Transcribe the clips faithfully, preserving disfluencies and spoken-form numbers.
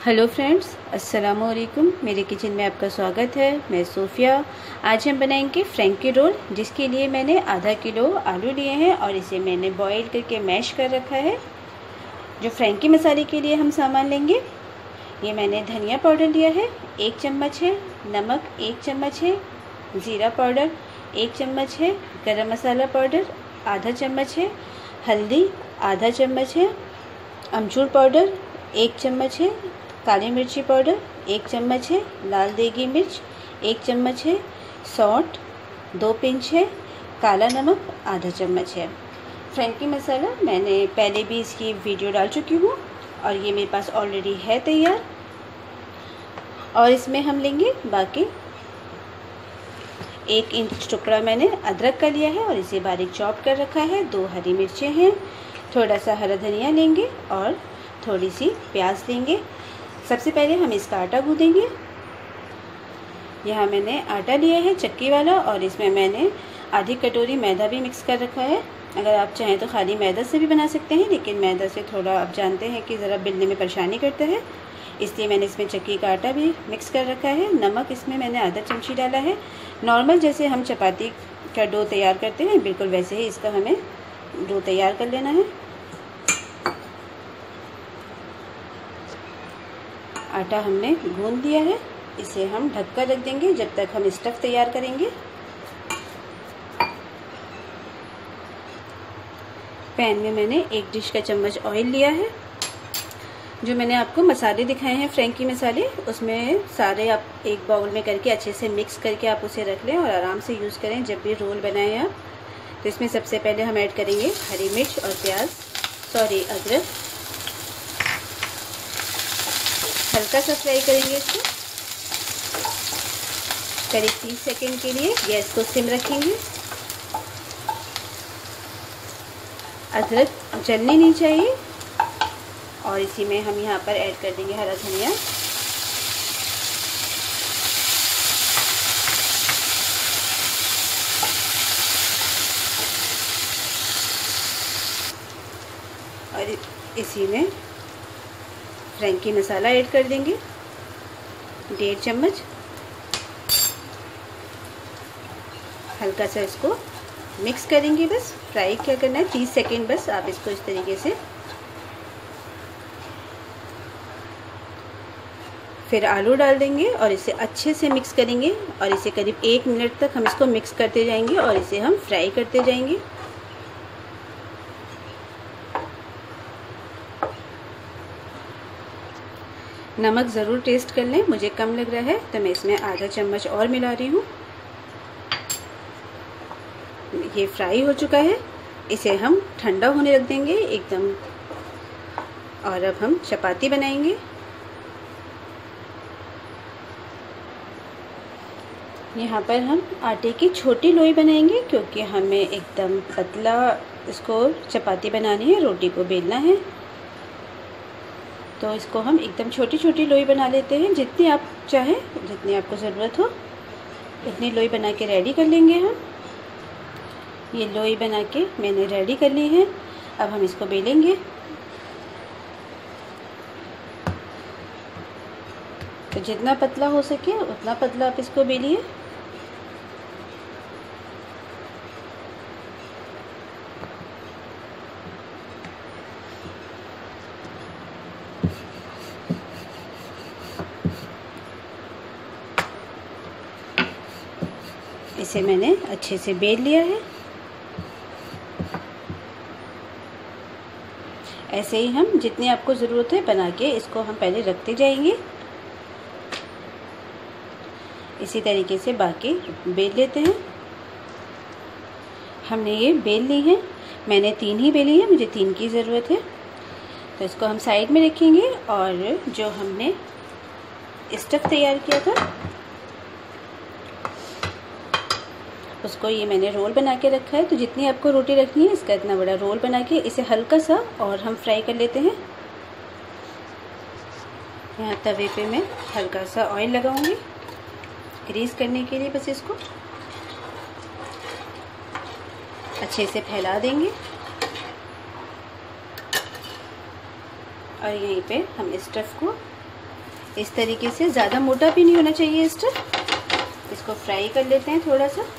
Hello friends, अस्सलाम वालेकुम। मेरे किचन में आपका स्वागत है। मैं सोफिया। आज हम बनाएंगे फ्रैंकी रोल, जिसके लिए मैंने आधा किलो आलू लिए हैं और इसे मैंने बॉईल करके मैश कर रखा है। जो फ्रैंकी मसाले के लिए हम सामान लेंगे, ये मैंने धनिया पाउडर लिया है, एक चम्मच है। नमक एक चम्मच है। ज़ीरा पाउडर एक चम्मच है। गरम मसाला पाउडर आधा चम्मच है। हल्दी आधा चम्मच है। अमचूर पाउडर एक चम्मच है। काली मिर्ची पाउडर एक चम्मच है। लाल देगी मिर्च एक चम्मच है। सॉल्ट दो पिंच है। काला नमक आधा चम्मच है। फ्रैंकी मसाला मैंने पहले भी इसकी वीडियो डाल चुकी हूँ और ये मेरे पास ऑलरेडी है तैयार। और इसमें हम लेंगे बाकी एक इंच टुकड़ा मैंने अदरक का लिया है और इसे बारीक चॉप कर रखा है। दो हरी मिर्चें हैं। थोड़ा सा हरा धनिया लेंगे और थोड़ी सी प्याज लेंगे। सबसे पहले हम इसका आटा गूँधेंगे। यहाँ मैंने आटा लिया है चक्की वाला और इसमें मैंने आधी कटोरी मैदा भी मिक्स कर रखा है। अगर आप चाहें तो खाली मैदा से भी बना सकते हैं, लेकिन मैदा से थोड़ा आप जानते हैं कि ज़रा बेलने में परेशानी करता है, इसलिए मैंने इसमें चक्की का आटा भी मिक्स कर रखा है। नमक इसमें मैंने आधा चमची डाला है। नॉर्मल जैसे हम चपाती का डो तैयार करते हैं, बिल्कुल वैसे ही इसका हमें डो तैयार कर लेना है। आटा हमने गूंद दिया है, इसे हम ढक कर रख देंगे जब तक हम स्टफ़ तैयार करेंगे। पैन में मैंने एक डिश का चम्मच ऑयल लिया है। जो मैंने आपको मसाले दिखाए हैं फ्रैंकी मसाले, उसमें सारे आप एक बाउल में करके अच्छे से मिक्स करके आप उसे रख लें और आराम से यूज़ करें जब भी रोल बनाएं आप। तो इसमें सबसे पहले हम ऐड करेंगे हरी मिर्च और प्याज, सॉरी अदरक। हल्का सा फ्राई करेंगे इसको करीब तीस सेकंड के लिए। गैस को सिम रखेंगे। अदरक जलनी नहीं चाहिए और इसी में हम यहाँ पर ऐड कर देंगे हरा धनिया। और इसी में फ्रैंकी मसाला ऐड कर देंगे डेढ़ चम्मच। हल्का सा इसको मिक्स करेंगे, बस फ्राई क्या करना है तीस सेकंड, बस आप इसको इस तरीके से। फिर आलू डाल देंगे और इसे अच्छे से मिक्स करेंगे और इसे करीब एक मिनट तक हम इसको मिक्स करते जाएंगे और इसे हम फ्राई करते जाएंगे। नमक ज़रूर टेस्ट कर लें, मुझे कम लग रहा है तो मैं इसमें आधा चम्मच और मिला रही हूँ। ये फ्राई हो चुका है, इसे हम ठंडा होने रख देंगे एकदम। और अब हम चपाती बनाएंगे। यहाँ पर हम आटे की छोटी लोई बनाएंगे क्योंकि हमें एकदम पतला इसको चपाती बनानी है, रोटी को बेलना है। तो इसको हम एकदम छोटी छोटी लोई बना लेते हैं। जितनी आप चाहें, जितनी आपको ज़रूरत हो उतनी लोई बना के रेडी कर लेंगे हम। ये लोई बना के मैंने रेडी कर ली है। अब हम इसको बेलेंगे। तो जितना पतला हो सके उतना पतला आप इसको बेलिए। इसे मैंने अच्छे से बेल लिया है। ऐसे ही हम जितनी आपको ज़रूरत है बना के इसको हम पहले रखते जाएंगे। इसी तरीके से बाकी बेल लेते हैं। हमने ये बेल ली है, मैंने तीन ही बेली है, मुझे तीन की ज़रूरत है। तो इसको हम साइड में रखेंगे और जो हमने स्टफ़ तैयार किया था उसको ये मैंने रोल बना के रखा है। तो जितनी आपको रोटी रखनी है इसका इतना बड़ा रोल बना के इसे हल्का सा और हम फ्राई कर लेते हैं। यहाँ तवे पे मैं हल्का सा ऑयल लगाऊंगी ग्रीस करने के लिए। बस इसको अच्छे से फैला देंगे और यहीं पे हम स्टफ़ को इस तरीके से, ज़्यादा मोटा भी नहीं होना चाहिए स्टफ। इसको फ्राई कर लेते हैं थोड़ा सा।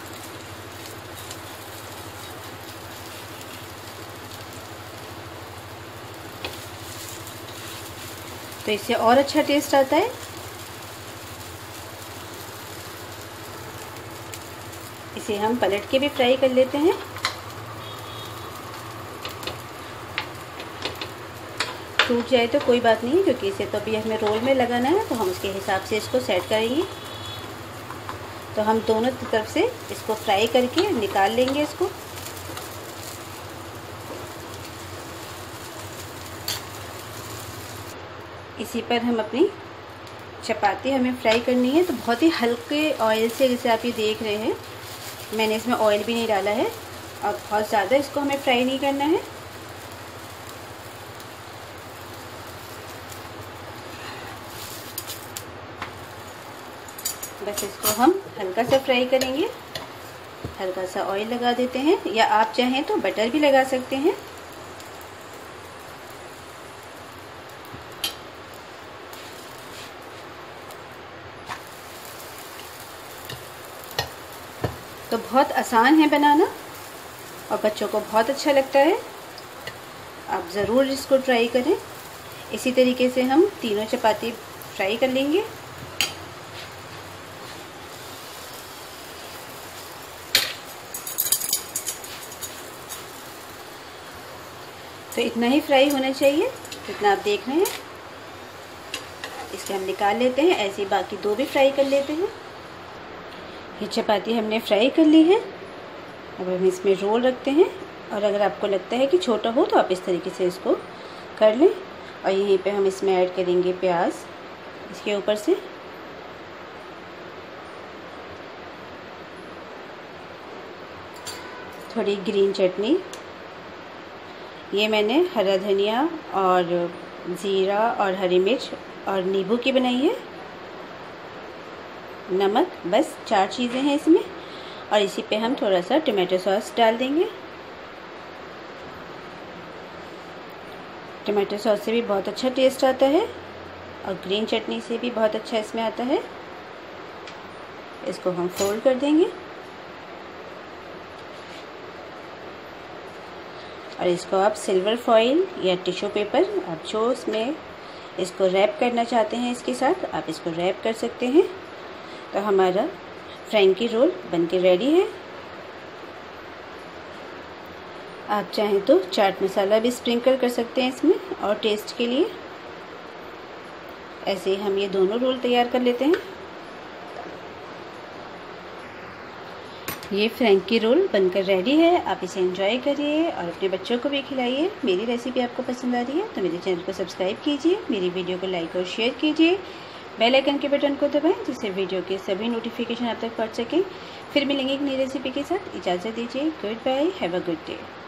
तो इससे और अच्छा टेस्ट आता है। इसे हम पलट के भी फ्राई कर लेते हैं। टूट जाए तो कोई बात नहीं, क्योंकि इसे तो अभी हमें रोल में लगाना है, तो हम उसके हिसाब से इसको सेट करेंगे। तो हम दोनों तरफ से इसको फ्राई करके निकाल लेंगे इसको। इसी पर हम अपनी चपाती हमें फ्राई करनी है। तो बहुत ही हल्के ऑयल से, जैसे आप ये देख रहे हैं, मैंने इसमें ऑयल भी नहीं डाला है और बहुत ज़्यादा इसको हमें फ्राई नहीं करना है। बस इसको हम हल्का सा फ्राई करेंगे। हल्का सा ऑयल लगा देते हैं, या आप चाहें तो बटर भी लगा सकते हैं। तो बहुत आसान है बनाना और बच्चों को बहुत अच्छा लगता है। आप ज़रूर इसको ट्राई करें। इसी तरीके से हम तीनों चपाती फ्राई कर लेंगे। तो इतना ही फ्राई होना चाहिए जितना आप देख रहे हैं। इसे हम निकाल लेते हैं। ऐसे ही बाकी दो भी फ्राई कर लेते हैं। ये चपाती हमने फ्राई कर ली है। अब हम इसमें रोल रखते हैं, और अगर आपको लगता है कि छोटा हो तो आप इस तरीके से इसको कर लें। और यहीं पे हम इसमें ऐड करेंगे प्याज इसके ऊपर से। थोड़ी ग्रीन चटनी, ये मैंने हरा धनिया और ज़ीरा और हरी मिर्च और नींबू की बनाई है। नमक, बस चार चीज़ें हैं इसमें। और इसी पे हम थोड़ा सा टमाटो सॉस डाल देंगे। टमाटो सॉस से भी बहुत अच्छा टेस्ट आता है और ग्रीन चटनी से भी बहुत अच्छा इसमें आता है। इसको हम फोल्ड कर देंगे और इसको आप सिल्वर फॉइल या टिश्यू पेपर, आप जो इसमें इसको रैप करना चाहते हैं इसके साथ, आप इसको रैप कर सकते हैं। तो हमारा फ्रैंकी रोल बनके रेडी है। आप चाहें तो चाट मसाला भी स्प्रिंकल कर सकते हैं इसमें और टेस्ट के लिए। ऐसे ही हम ये दोनों रोल तैयार कर लेते हैं। ये फ्रैंकी रोल बनकर रेडी है। आप इसे एंजॉय करिए और अपने बच्चों को भी खिलाइए। मेरी रेसिपी आपको पसंद आ रही है तो मेरे चैनल को सब्सक्राइब कीजिए, मेरी वीडियो को लाइक और शेयर कीजिए, बेल आइकन के बटन को दबाएं जिससे वीडियो के सभी नोटिफिकेशन आप तक पहुंच सकें। फिर मिलेंगे एक नई रेसिपी के साथ। इजाज़त दीजिए। Goodbye, have a good day.